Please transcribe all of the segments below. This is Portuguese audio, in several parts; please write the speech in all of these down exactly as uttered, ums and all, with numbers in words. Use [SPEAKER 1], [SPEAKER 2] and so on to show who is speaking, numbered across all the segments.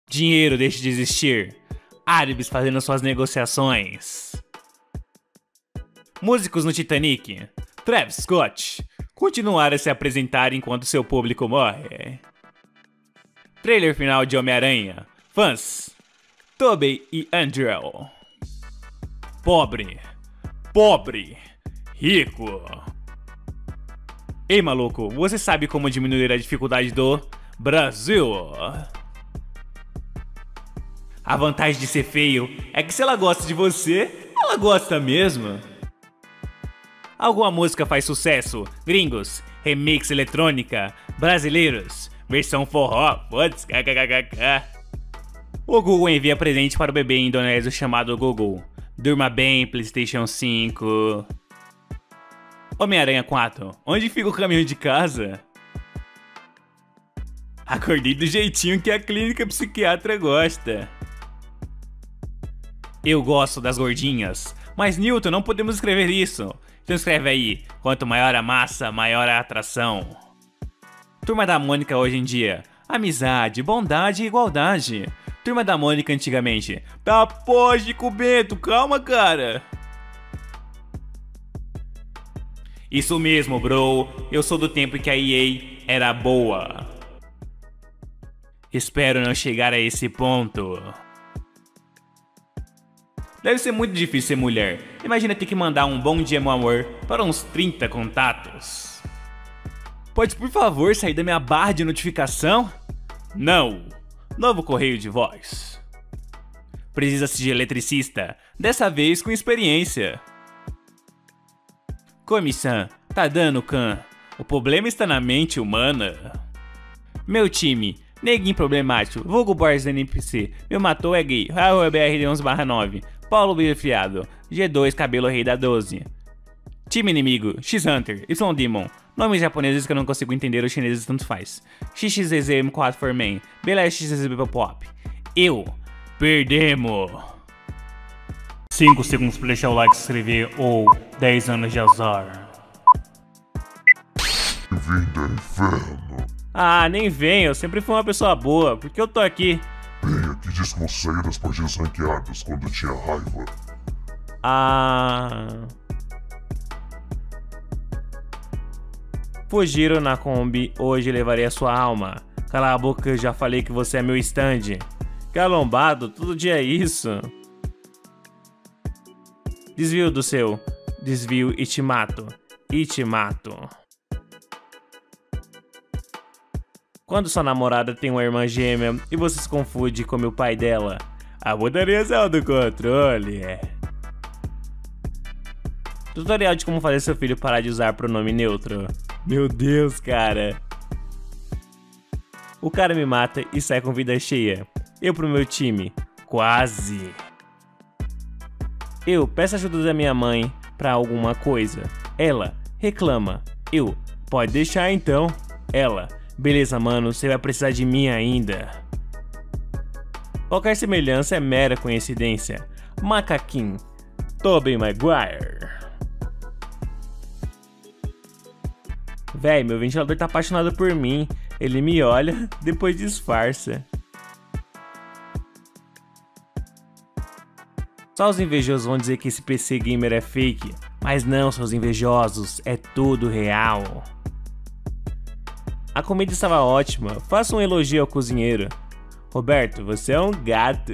[SPEAKER 1] Dinheiro deixa de existir. Árabes fazendo suas negociações. Músicos no Titanic. Travis Scott. Continuar a se apresentar enquanto seu público morre. Trailer final de Homem-Aranha. Fãs. Tobey e Andrew. Pobre. Pobre. Rico. Ei, maluco, você sabe como diminuir a dificuldade do Brasil? A vantagem de ser feio é que se ela gosta de você, ela gosta mesmo. Alguma música faz sucesso? Gringos, remix eletrônica, brasileiros, versão forró, putz, kkkk. O Google envia presente para o bebê indonésio chamado Google. Durma bem, PlayStation cinco. Homem-Aranha quatro. Onde fica o caminho de casa? Acordei do jeitinho que a clínica psiquiatra gosta. Eu gosto das gordinhas. Mas Newton, não podemos escrever isso. Então escreve aí. Quanto maior a massa, maior a atração. Turma da Mônica hoje em dia. Amizade, bondade e igualdade. Turma da Mônica antigamente. Tá, pô, Chico Bento, calma, cara. Isso mesmo, bro. Eu sou do tempo em que a E A era boa. Espero não chegar a esse ponto. Deve ser muito difícil ser mulher. Imagina ter que mandar um bom dia, meu amor, para uns trinta contatos. Pode, por favor, sair da minha barra de notificação? Não. Novo correio de voz. Precisa-se de eletricista, dessa vez com experiência. Comissão, tá dando can. O problema está na mente humana. Meu time, neguinho problemático, vulgo Boris N P C, meu matou é gay, Raul B R D onze barra nove, Paulo Bifiado, G dois cabelo rei da doze. Time inimigo, X-Hunter, Y-Demon, nomes japoneses que eu não consigo entender, os chineses tanto faz. X X Z Z M quatro for Man, B L X Z Z B Pop. Eu, perdemos. cinco segundos para deixar o like, se inscrever ou dez anos de azar.
[SPEAKER 2] Bem-vindo ao inferno.
[SPEAKER 1] Ah, nem vem, eu sempre fui uma pessoa boa, porque eu tô aqui.
[SPEAKER 2] Bem, aqui diz que você saía das partidas ranqueadas quando tinha raiva.
[SPEAKER 1] Ah... Fugiram na Kombi, hoje levarei a sua alma. Cala a boca, eu já falei que você é meu stand. Calombado, todo dia é isso. Desvio do seu. Desvio e te mato. E te mato. Quando sua namorada tem uma irmã gêmea e você se confunde com o pai dela, a mudariação do controle. Tutorial de como fazer seu filho parar de usar pronome neutro. Meu Deus, cara. O cara me mata e sai com vida cheia. Eu pro meu time. Quase. Eu peço ajuda da minha mãe pra alguma coisa. Ela reclama. Eu, pode deixar então. Ela, beleza, mano, você vai precisar de mim ainda. Qualquer semelhança é mera coincidência. Macaquinho. Tobey Maguire. Véi, meu ventilador tá apaixonado por mim. Ele me olha, depois disfarça. Só os invejosos vão dizer que esse P C gamer é fake. Mas não, seus invejosos, é tudo real. A comida estava ótima, faça um elogio ao cozinheiro. Roberto, você é um gato.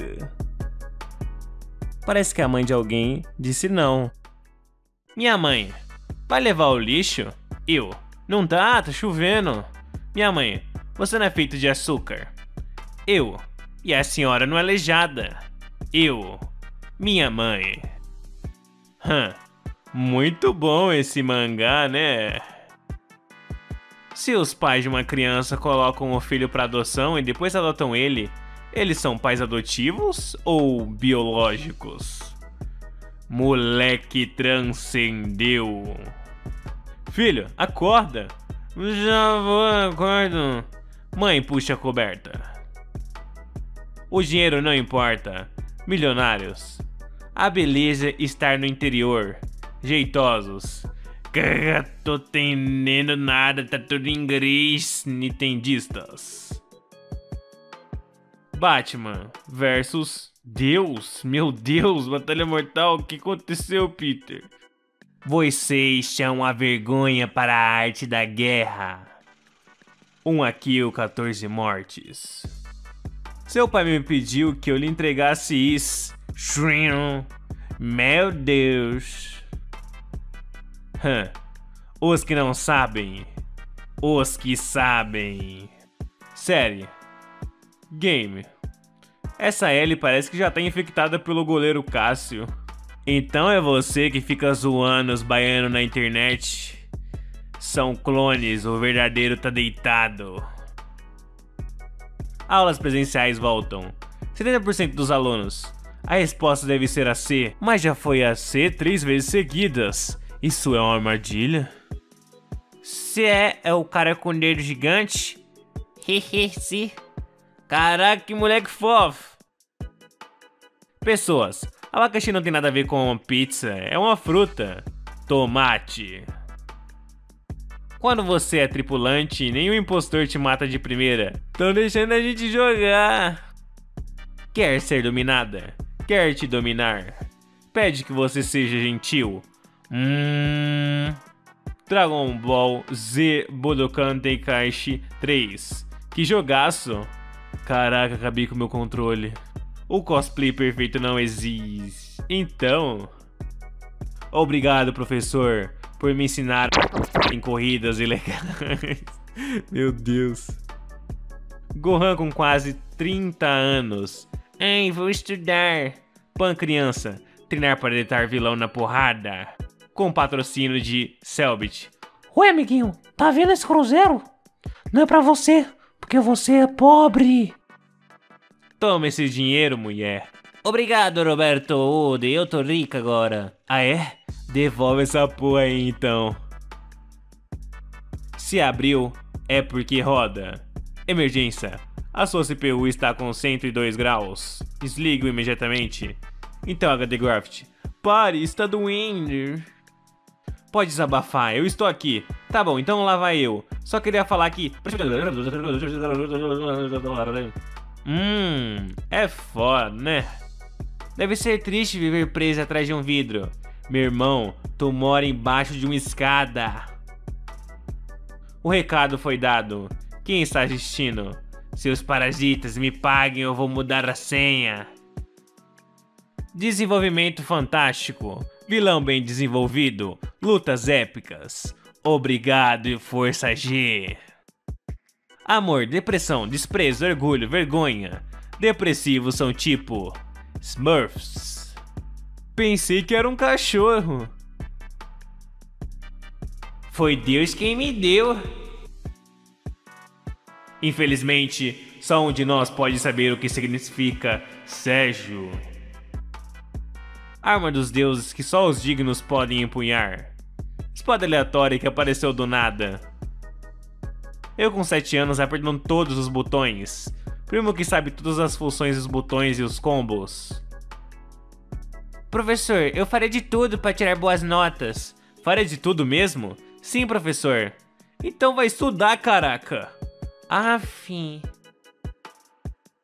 [SPEAKER 1] Parece que a mãe de alguém disse não. Minha mãe, vai levar o lixo? Eu. Não dá, tá chovendo. Minha mãe, você não é feito de açúcar. Eu. E a senhora não é aleijada. Eu. Minha mãe. Hã. Muito bom esse mangá, né? Se os pais de uma criança colocam o filho para adoção e depois adotam ele, eles são pais adotivos ou biológicos? Moleque transcendeu. Filho, acorda. Já vou, acordo. Mãe, puxa a coberta. O dinheiro não importa. Milionários. A beleza está no interior. Jeitosos. Tô entendendo nada, tá tudo em inglês. Nintendistas. Batman versus Deus. Meu Deus, batalha mortal. O que aconteceu, Peter? Vocês chamam a vergonha para a arte da guerra. Um kill, quatorze mortes. Seu pai me pediu que eu lhe entregasse isso. Shrim. Meu Deus. Hum. Os que não sabem. Os que sabem. Série. Game. Essa L parece que já tá infectada pelo goleiro Cássio. Então é você que fica zoando os baianos na internet? São clones, o verdadeiro tá deitado. Aulas presenciais voltam. setenta por cento dos alunos. A resposta deve ser a C, mas já foi a C três vezes seguidas. Isso é uma armadilha? Se é, é o cara com o dedo gigante? Hehe, sim. Caraca, que moleque fofo. Pessoas. Abacaxi não tem nada a ver com pizza, é uma fruta. Tomate. Quando você é tripulante, nenhum impostor te mata de primeira. Tão deixando a gente jogar. Quer ser dominada? Quer te dominar? Pede que você seja gentil. Hum... Dragon Ball Z Budokan Tenkaichi três. Que jogaço. Caraca, acabei com o meu controle. O cosplay perfeito não existe. Então... Obrigado, professor, por me ensinar em corridas ilegais. Meu Deus. Gohan com quase trinta anos. Ei, vou estudar. Pan criança. Treinar para deitar vilão na porrada. Com patrocínio de Selbit.
[SPEAKER 3] Ué, amiguinho, tá vendo esse cruzeiro? Não é pra você, porque você é pobre.
[SPEAKER 1] Toma esse dinheiro, mulher.
[SPEAKER 3] Obrigado, Roberto Ode, eu tô rica agora.
[SPEAKER 1] Ah, é? Devolve essa porra aí, então. Se abriu, é porque roda. Emergência. A sua C P U está com cento e dois graus. Desligue-o imediatamente. Então, H D Graft. Pare, está doendo. Pode desabafar, eu estou aqui. Tá bom, então lá vai eu. Só queria falar que... Hum, é foda, né? Deve ser triste viver preso atrás de um vidro. Meu irmão, tu mora embaixo de uma escada. O recado foi dado. Quem está assistindo? Seus parasitas, me paguem, eu vou mudar a senha. Desenvolvimento fantástico. Vilão bem desenvolvido. Lutas épicas. Obrigado e força G. Amor, depressão, desprezo, orgulho, vergonha. Depressivos são tipo... Smurfs. Pensei que era um cachorro. Foi Deus quem me deu. Infelizmente, só um de nós pode saber o que significa Sérgio. Arma dos deuses que só os dignos podem empunhar. Espada aleatória que apareceu do nada. Eu com sete anos apertando todos os botões. Primo que sabe todas as funções dos botões e os combos.
[SPEAKER 3] Professor, eu farei de tudo para tirar boas notas.
[SPEAKER 1] Farei de tudo mesmo? Sim, professor. Então vai estudar, caraca.
[SPEAKER 3] Afim.